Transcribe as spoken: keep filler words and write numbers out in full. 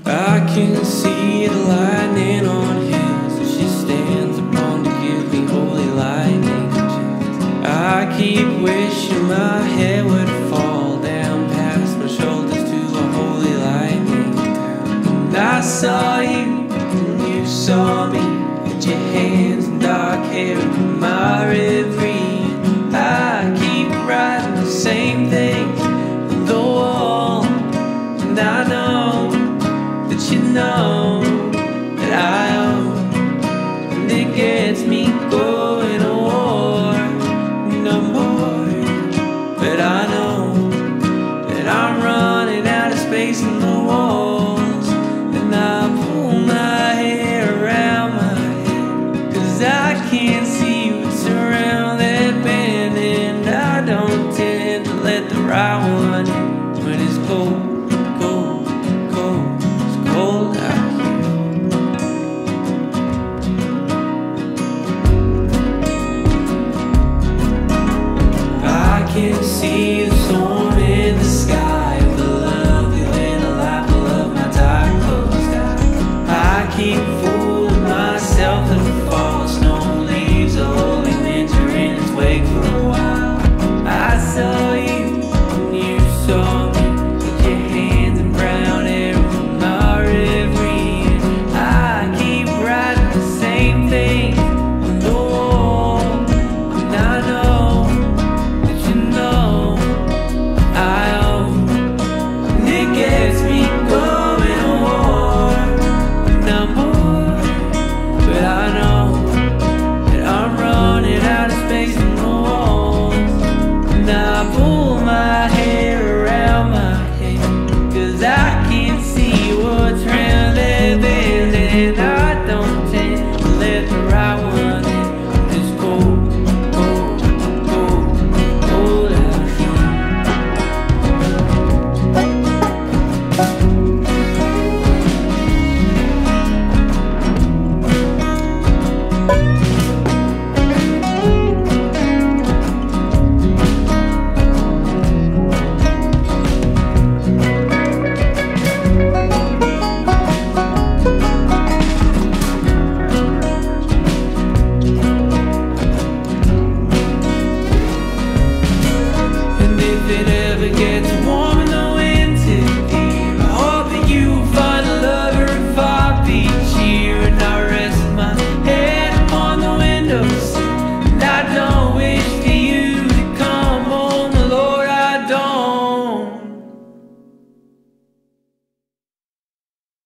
I can see the lightning on hills as she stands upon to give me holy lightning chills. I keep wishing my head would fall down past my shoulders to a holy lightning town. And I saw you, and you saw me, with your hands and dark hair in my reverie. I keep writing the same things on the wall, and I know that you know that I own, and it gets me going to war no more. But I know that I'm running out of space in the walls, and I pull my hair around my head, 'cause I can't see what's around that bend, and I don't tend to let the right one in when it's cold. I can see the storm in the sky of the lovely little light below my dark closed eye. I keep fooling myself that the fall snow leaves a holy winter in its wake for a while. I saw you and you saw me, with your hands in brown hair on my reverie. And I keep writing the same thing on the wall, and I know gets me going to war no more. But I know that I'm running out of space in the walls, and I pull my hair around my head, 'cause I can't see what's round that bend, and I don't tend to let the right one in. It's cold, cold, cold, cold out here.